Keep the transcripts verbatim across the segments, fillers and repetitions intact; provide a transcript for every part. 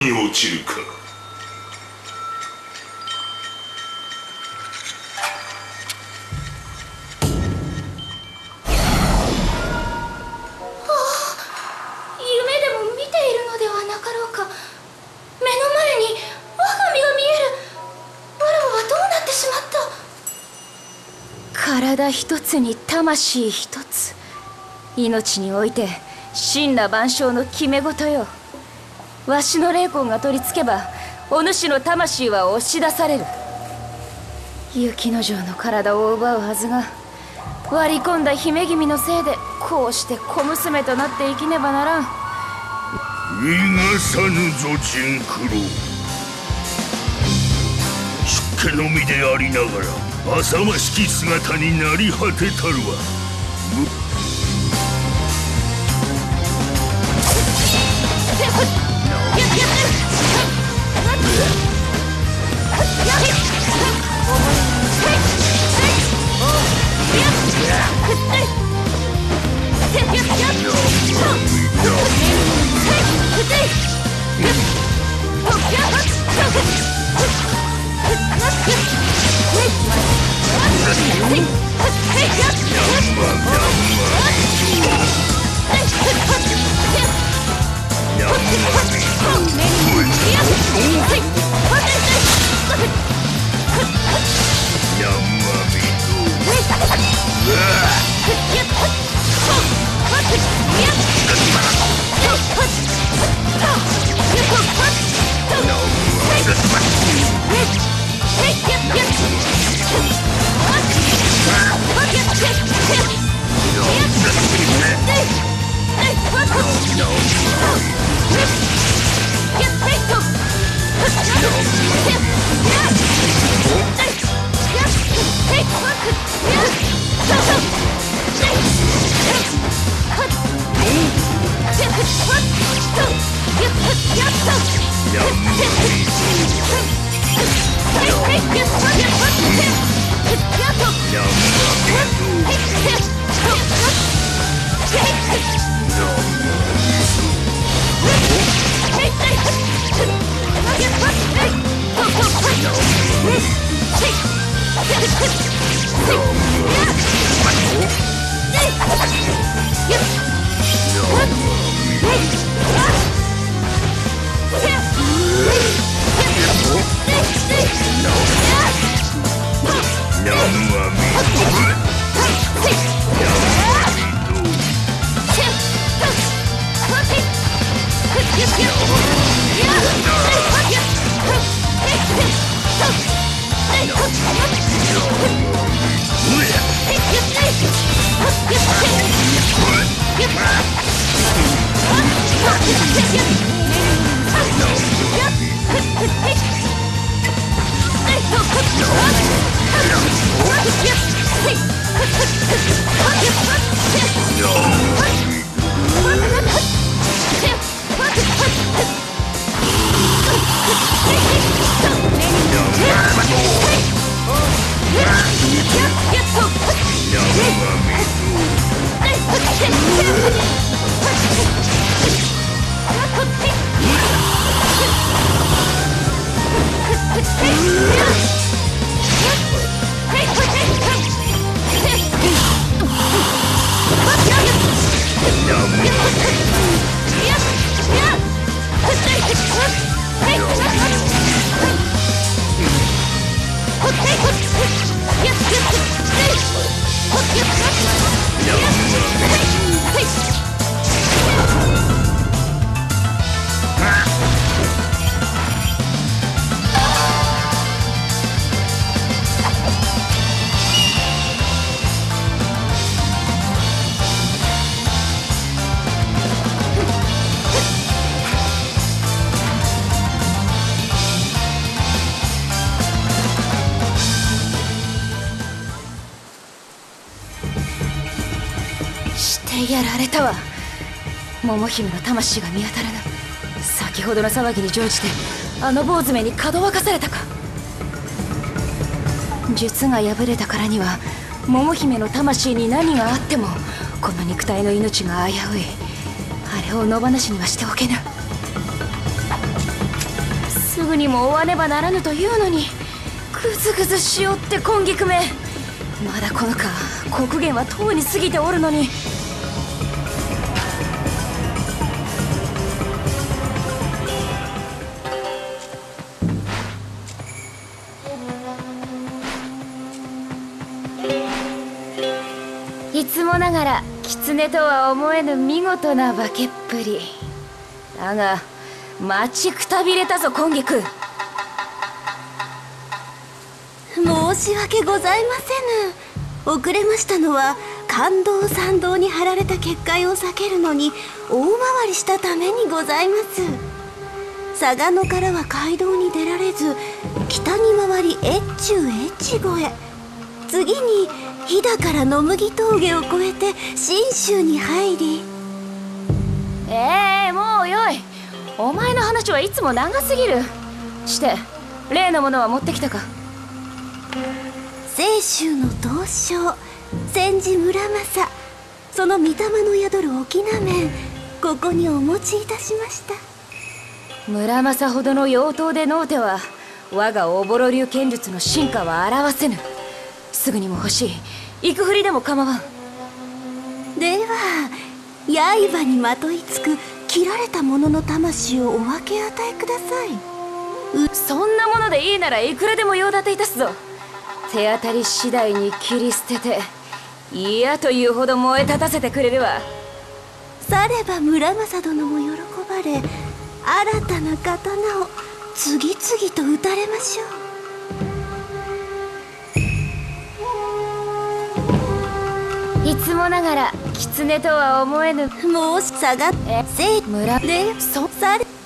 に落ちるか。 体一つに魂一つ、命において真羅万象の決め事よ。わしの霊魂が取りつけばお主の魂は押し出される。雪之丞の体を奪うはずが、割り込んだ姫君のせいでこうして小娘となって生きねばならん。 逃がさぬぞジンクロ。出家の身でありながら浅ましき姿になり果てたるわ。 やられたわ。桃姫の魂が見当たらぬ。先ほどの騒ぎに乗じてあの坊主めにかどわかされたか。術が破れたからには桃姫の魂に何があってもこの肉体の命が危うい。あれを野放しにはしておけぬ。 すぐにも追わねばならぬというのにグズグズしおって今菊め。まだこのか刻限はとうに過ぎておるのに。いつもながら狐とは思えぬ見事な化けっぷりだが、待ちくたびれたぞ今菊。 申し訳ございませぬ。遅れましたのは感動参道に貼られた結界を避けるのに大回りしたためにございます。嵯峨野からは街道に出られず、北に回り越中越後へ、次に飛騨から野麦峠を越えて信州に入り。 ええー、もうよい。お前の話はいつも長すぎる。して例のものは持ってきたか。 清州の刀匠千治村正、その御霊の宿る翁面、ここにお持ちいたしました。 村正ほどの妖刀でのうては我がおぼろ流剣術の進化は表せぬ。すぐにも欲しい。行くふりでも構わん。 では刃にまといつく切られた者の魂をお分け与えください。 そんなものでいいならいくらでも用立ていたすぞ。手当たり次第に切り捨てて嫌というほど燃え立たせてくれるわ。 されば村正殿も喜ばれ、新たな刀を次々と打たれましょう。いつもながら狐とは思えぬ。 もう下がってせい村でそされ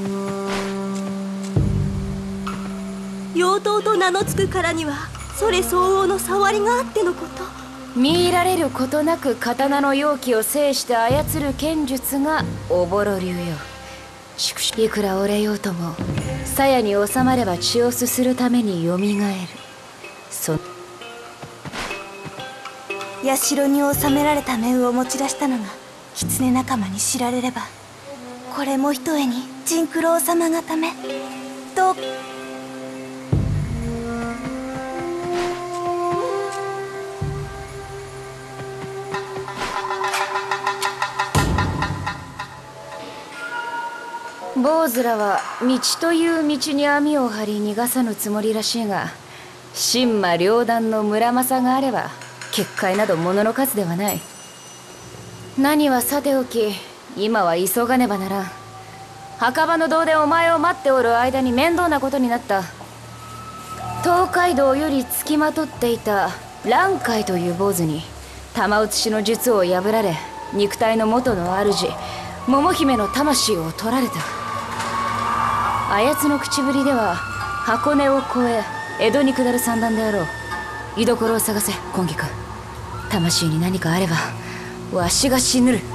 妖刀と名の付くからにはそれ相応の触りがあってのこと。 見入られることなく刀の容器を制して操る剣術がおぼろ流よ。いくら折れようとも鞘に収まれば血をすするためによみがえる。そ社に収められた面を持ち出したのが狐仲間に知られれば、これもひとえに甚九郎様がためと。 坊主らは道という道に網を張り逃がさぬつもりらしいが、神馬両断の村正があれば結界など物の数ではない。何はさておき今は急がねばならん。墓場の堂でお前を待っておる間に面倒なことになった。東海道よりつきまとっていた蘭海という坊主に玉写しの術を破られ、肉体の元の主桃姫の魂を取られた。あやつの口ぶりでは箱根を越え江戸に下る算段であろう。居所を探せ今菊。魂に何かあればわしが死ぬる。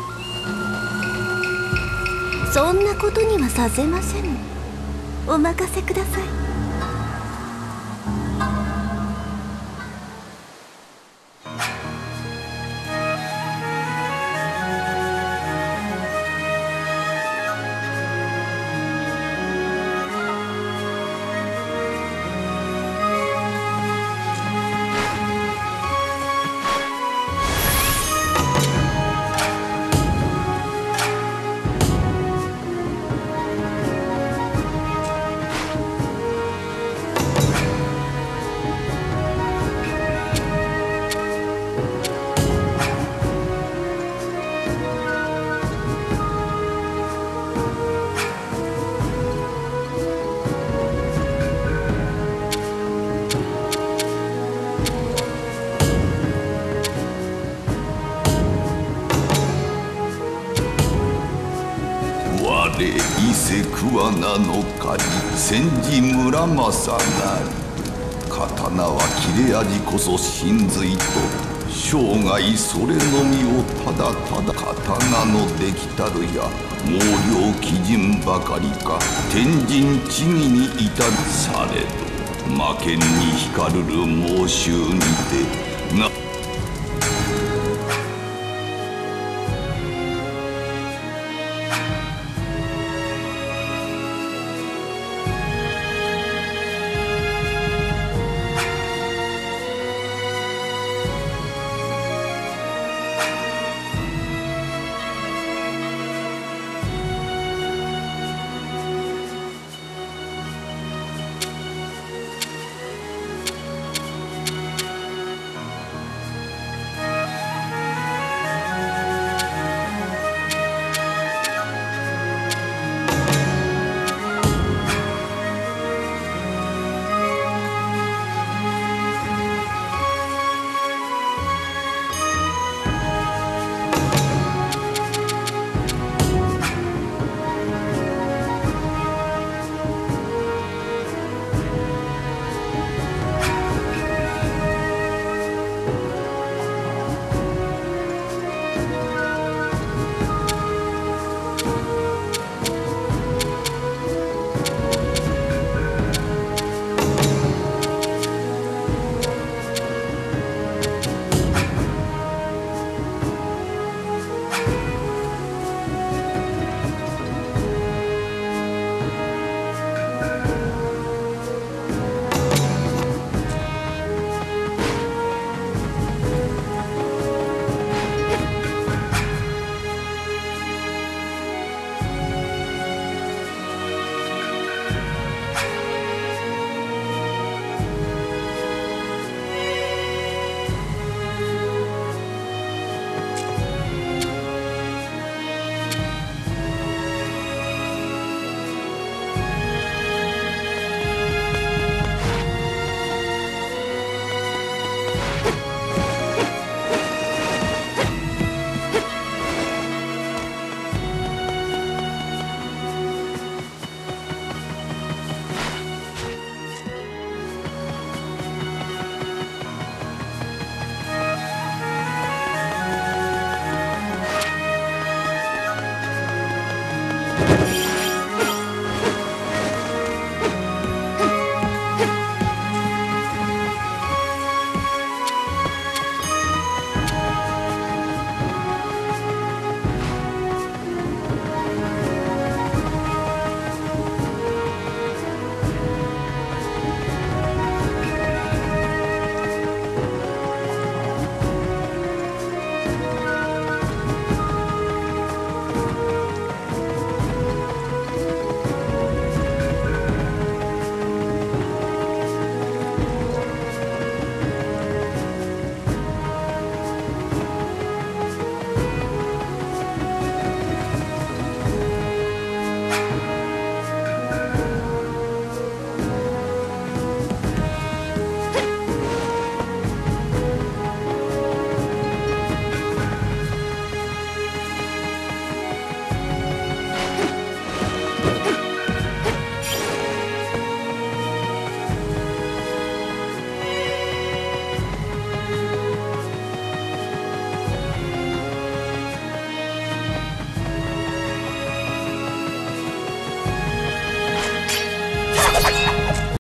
そんなことにはさせません。お任せください。 伊勢桑名の狩千治村正なり。刀は切れ味こそ神髄と、生涯それのみをただただ。刀のできたるや毛量基準ばかりか、天神地義に至るされど魔剣に光る猛襲にてな。